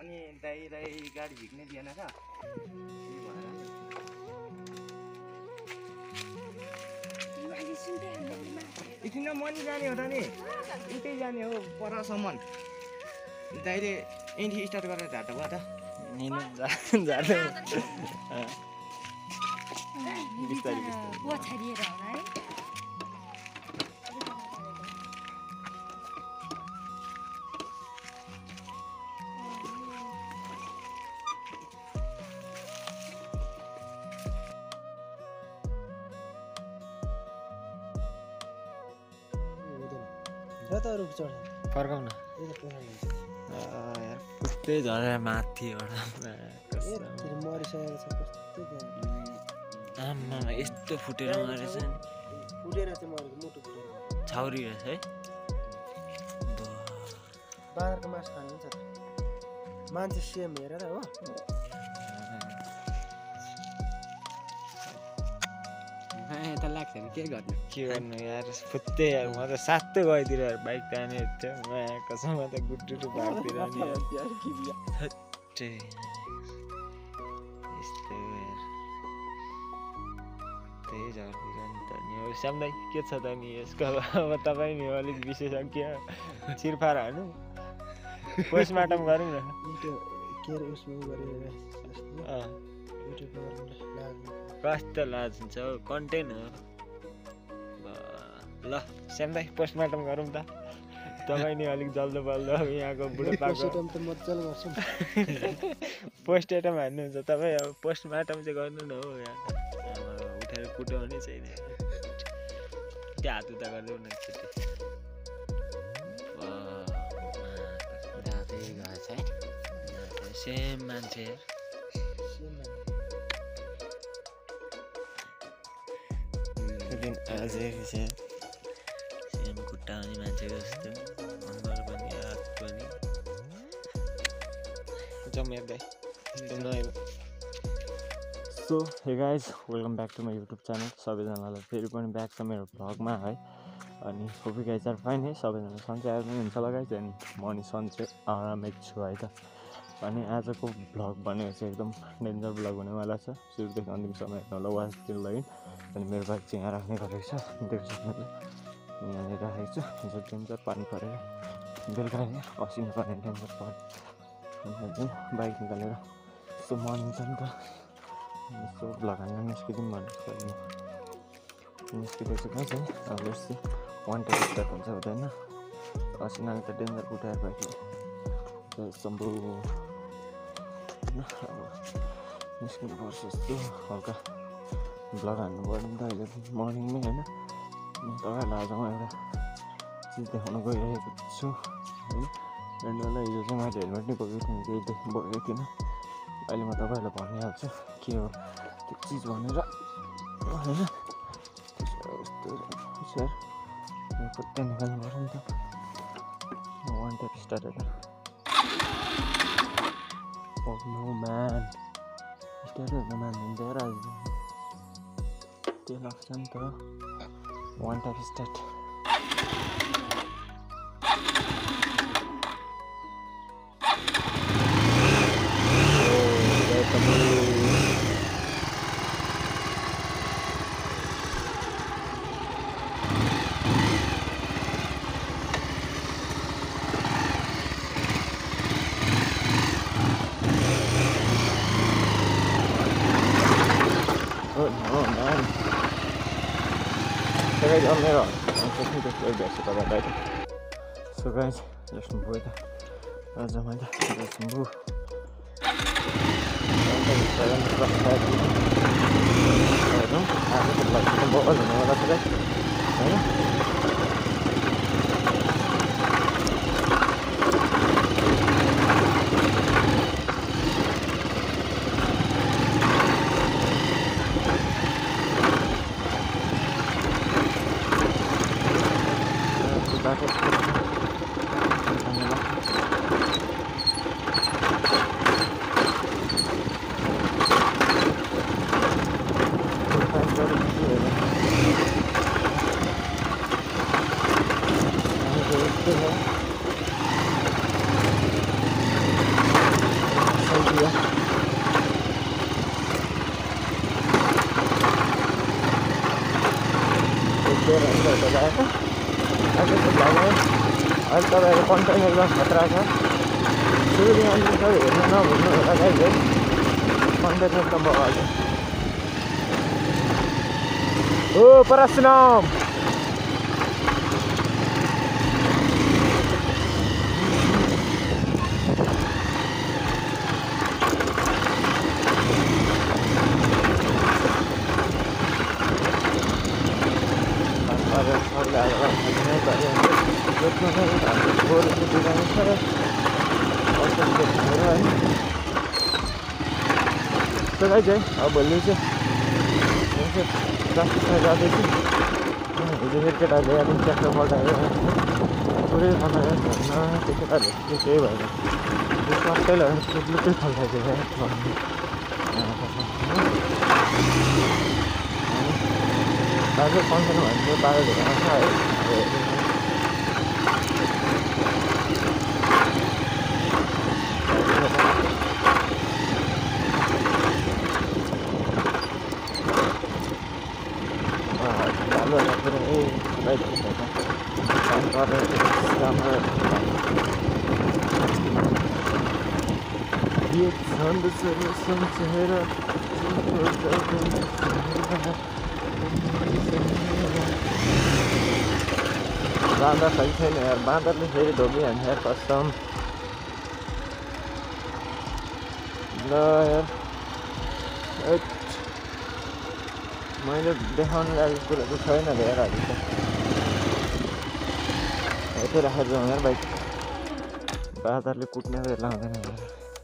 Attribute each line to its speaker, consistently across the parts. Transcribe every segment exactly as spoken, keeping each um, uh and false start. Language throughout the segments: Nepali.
Speaker 1: अनि दाइलाई गाडी झिक्नै दिएन र एकछिन मनी जाने हो त नि उतै जाने हो परसम्म दाइले यहीँ स्टार्ट गरेर झार्दा भयो त
Speaker 2: जाँदै
Speaker 3: बिस्तारै पछाडिएर होला है
Speaker 2: फर्काउन पुस्तै झरेर माथि आमा यस्तो फुटेर मरेछ छाउरी रहेछ है
Speaker 4: बाँदरको मासु खानु हुन्छ मान्छे सेम हेरेर हो
Speaker 1: त लाग्छ नि के गर्नु
Speaker 2: के गर्नु यार फुत्तै यार म त सातै गइदिएर यार बाइक ताने थियो म कसम त गुड्डु बाइकतिर नि यस्तो यार त्यही झर्दिन्छ नि त नि हो श्याम दाइ के छ त नि यसको अब तपाईँ नि अलिक विशेषज्ञ चिरफार हाल्नु पोस्टमार्टम गरौँ न कस्तो लाज हुन्छ हौ कन्टेन्ट हो ल श्याम दाइ पोस्टमार्टम गरौँ त तपाईँ नि अलिक जल्दो बल्दो यहाँको बुढोपाको पोस्टमार्टम हान्नुहुन्छ तपाईँ अब पोस्टमार्टम चाहिँ गर्नु न हो यहाँ उठेर कुटाउने छैन त्यो हात उता गरिदेऊ न छिटो दाँतै गएछ है सेम मान्छे अझै सेम खुट्टा हुने मान्छेको जस्तो अनुहार पनि हात पनि जमेर्दै so hey guys welcome back to my YouTube channel सबैजनालाई फेरि पनि ब्याक छ मेरो भ्लगमा है अनि hope you guys are fine है सबैजना सन्चै आएर पनि हुन्छ होला गाइज अनि म नि सन्चै आरामै छु है त अनि आजको भ्लग भनेको चाहिँ एकदम डेन्जर भ्लग हुनेवाला छ सुरुदेखि अन्तिमसम्म हेर्नु होला वाच दिनु लागि अनि मेरो बाइक चाहिँ यहाँ राख्ने गरेको छ देख्नु सक्नुहुन्छ यहाँनिर राखेको छु हिजो डेन्जर पानी परेर बेलुका असिना पर्ने डेन्जर पऱ्यो अनि चाहिँ बाइक निकालेर यस्तो मर्निङ छ नि त यस्तो भ्लग हालेर निस्किदिउँ भनेको निस्किँदैछु कहाँ चाहिँ अब यस्तो वान टाइम स्टार्ट हुन्छ हुँदैन असिनाले त डेन्जर उठाएर बाइकले सम्भव होइन अब निस्किनु पर्छ यस्तो हल्का भ्लग हान्नु पऱ्यो नि त अहिले मर्निङमै होइन तपाईँहरूलाई आज म एउटा चिज देखाउन गइरहेको छु होइन एन्डलाई हिजो चाहिँ मैले हेलमेट नै बोकेको थिएँ केही देख्नु बोकेको थिइनँ अहिले म तपाईँहरूलाई भनिहाल्छु के हो त्यो चिज भनेर होइन यस्तो सर खुट्टा निकाल्नु पऱ्यो नि त वान टाइप स्टार्ट हेर Oh no man, स्टार्ट हेर्न मान्दैन यार आज त्यो लाग्छ नि त one type start So guys, on there, I'm taking this way back to the right. So guys, there's some wood. There's some wood. There's some wood. I'm going to try and drop that. I don't have to like some balls and all that today. भइसक्यो होइन आजको भ्लगमा अहिले तपाईँहरू कन्टेन्ट एकदम खतरा छ सुरु अन्त सबै हेर्नु नभुल्नु होला गाइज है कन्टेन्ट एकदम बगाल्छ ओ परशुराम तो गाइज है अब भोलि चाहिँ ट्राफिकमा जाँदैछु हिजो फेरि केटाहरूले अब ट्र्याक्टर पल्टाएर पुरै बनाएर घरमा त्यो केटाहरूले चाहिँ केही भएन त्यो सबैलाई लुकै फल्टाइदियो आज कन्टेन्ट भनेको बाह्र धेरै आउँछ है छन्द सम्झेर बाँदर खै छैन यार बाँदरले फेरि ढोकिहाल्छ यार कसम ल यार मैले देखाउनु लागेको कुरा त छैन हेर अहिले त यतै राखेर जाउँ यार बाइक बाँदरले कुट्ने लाउँदैन यार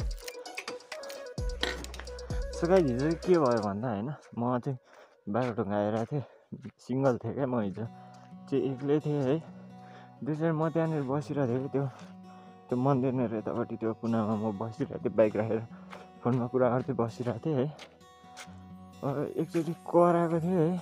Speaker 2: सो गाइस हिजो चाहिँ के भयो भन्दा होइन म चाहिँ बाटोटुङ्गा आइरहेको थिएँ सिङ्गल थिएँ क्या म हिजो चाहिँ एक्लै थिएँ है त्यसरी म त्यहाँनिर बसिरहेको थिएँ त्यो त्यो मन्दिरनिर यतापट्टि त्यो कुनामा म बसिरहेको थिएँ बाइक राखेर फोनमा कुरा गर्दै बसिरहेको थिएँ है एकचोटि कराएको थिएँ है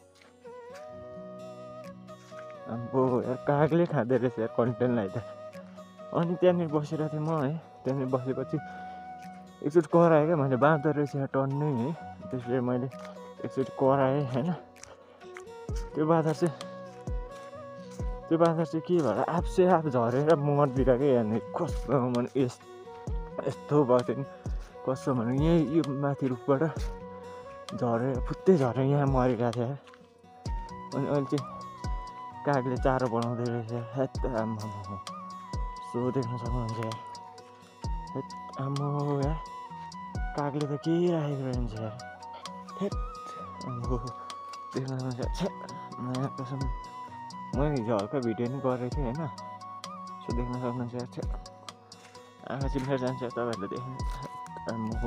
Speaker 2: अब यार कागले खाँदो रहेछ यार कन्टेन्टलाई त अनि त्यहाँनिर बसिरहेको थिएँ म है त्यहाँनिर बसेपछि एकचोटि कराएँ क्या मैले बाँदर रहेछ यहाँ टन्नै है त्यसले मैले एकचोटि कराएँ होइन त्यो बाँदर चाहिँ त्यो बाँदर चाहिँ के भएर आफसे आफ झरेर मर्दिएर क्या यहाँनिर कस्तो भने यस्तो भएको थियो नि कस्तो भने यहीँ यो माथि रुखबाट झरेर फुत्तै झरेर यहाँ मरिरहेको थियो अनि अहिले चाहिँ कागले चारो बनाउँदै रहेछ हेत आम्मा सो देख्न सक्नुहुन्छ यार हेत आम्मो यार कागले त के राखेको रहन्छ यार हेत आम्मो देख्न सक्नुहुन्छ नयाँ कसम मैले हिजो हल्का भिडियो पनि गरेको थिएँ होइन सो देख्न सक्नुहुन्छ यार आँखा चिम्लेर जान्छ तपाईँहरूले देख्नु आम्मो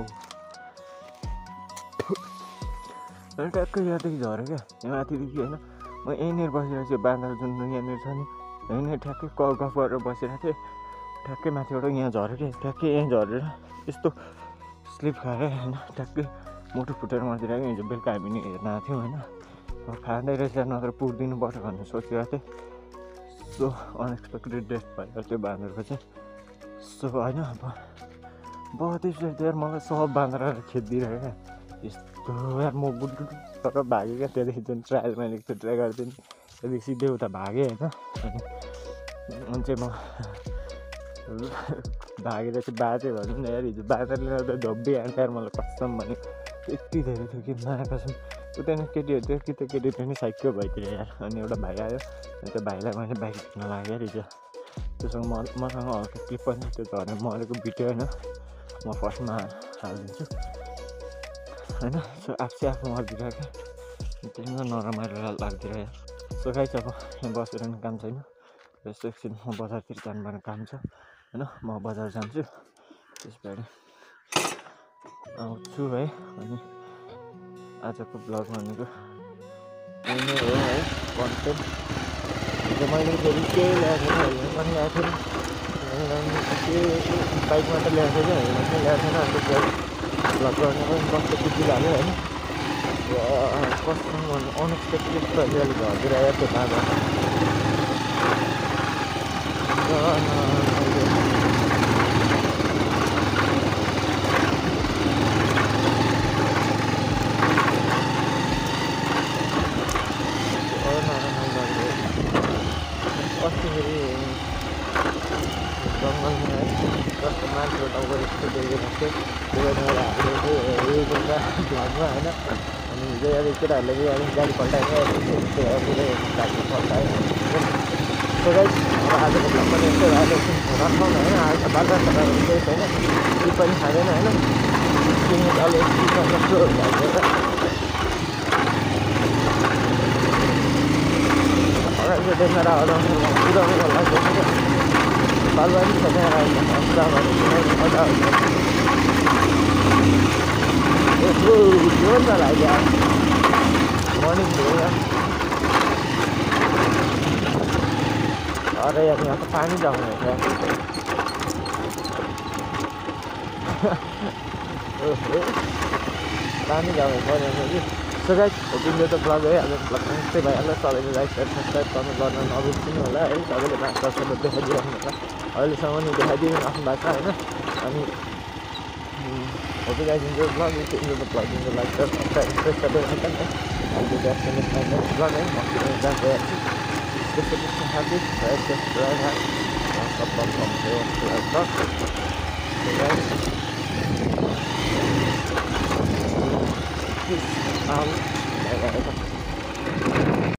Speaker 2: अनि ट्याक्कै यहाँदेखि झऱ्यो क्या यहाँ माथिदेखि होइन म यहीँनिर बसिरहेको छु बाँदर जुन यहाँनिर छ नि यहीँनिर ठ्याक्कै क गफ गरेर बसिरहेको थिएँ ठ्याक्कै माथिबाट यहाँ झऱ्यो क्या ठ्याक्कै यहीँ झरेर यस्तो स्लिप खाएर होइन ट्याक्कै मुटु फुटेर मर्दिरहेको क्या हिजो बेलुका हामी नि हेर्न आएको थियौँ होइन अब खाँदै रहेछ नत्र पुर्दिनुपर्छ भनेर सोचिरहेको थिएँ सो अनएक्सपेक्टेड डेथ भयो त्यो बाँदरको चाहिँ सो होइन अब बहुत त्यसरी मलाई सब बाँदर खेदिदिइरह्यो क्या यस्तो यार म बुढु तर भागेँ क्या त्यहाँदेखि जुन ट्रायल मैले एकचोटि ट्राई गर्थेँ नि त्यहाँदेखि सिधै उता भागेँ होइन अनि चाहिँ म भागेर चाहिँ बाँचेँ भनौँ न यार हिजो बाँदरले गर्दा धोबिहाल्छ यार मलाई कसम भने यति धेरै थियो कि नयाँ कसम उता केटीहरू थियो कि त केटी पनि साइकल भइदियो यार अनि एउटा भाइ आयो अनि त्यो भाइलाई मैले बाइक झिक्न लाग्यो यार हिजो त्योसँग म मसँग हल्का क्लिप पनि त्यो झरेर मरेको भिडियो होइन म फर्स्टमा हालिदिन्छु होइन सो आफै आफू मर्दिरहेको क्या त्यही नरमाइलो लाग्दिरह्यो यार सो गाइस अब यहाँ बसेर पनि काम छैन यस्तो एकछिन म बजारतिर जानुपर्ने काम छ होइन म बजार जान्छु त्यसबाट आउँछु है अनि आजको ब्लग भनेको यही नै हो है कन्टेन्ट हिजो मैले फेरि केही ल्याएको थिएन हेर्नु पनि ल्याएको थिएन के बाइकमा त ल्याएको थिएँ हेर्नु पनि ल्याएको थिएन अन्त ब्लग गर्ने पनि कस्तो खुसी लाग्यो होइन कस्तो भन्नु अनएक्सपेक्टेड तरिकाले झर्दिएर आयो त्यो बाँदर कस्तो मान्छे टाउको यस्तो देखेको थियो त्यो भएर हामीले चाहिँ यो कुरा भ्लगमा होइन अनि हिजो अब केटाहरूले चाहिँ अब गाडी पल्टाएर गाडी पल्टायो सो गाइस अब आजको भ्लग पनि यस्तो भएर राखौँ होइन आज त बाजा खटाहरू केही छैन केही पनि खाँदैन होइन किनभने अलिक कस्तो भइदिएर अगाडि देखाएर अगाउनु पुऱ्याउनुको लागि बालबारी छ त्यहाँ यसो त्यो त लाग्यो मर्निङ भयो अरे यहाँ त पानी जम्ने रहेछ पानी जम्ने पऱ्यो कि सो गाइस होपिङ यो त ब्लग है अब ब्लग यस्तै भइहाल्छ सबैले लाइक सेयर सब्सक्राइब गर्नु गर्न नबिर्सिनु होला है सबैले पाँच दसहरू देखाइदिइराख्नु होला अहिलेसम्म नि देखाइदिनु आफ्नो भएको छ होइन अनि hope guys enjoy blog enjoy the blog enjoy like share subscribe सबै हुन्छ नि अहिले चाहिँ नेक्स्ट ब्लग है म जान्छ त्यस्तो त्यस्तो खाँदै त्यस्तो सब गाइस Um,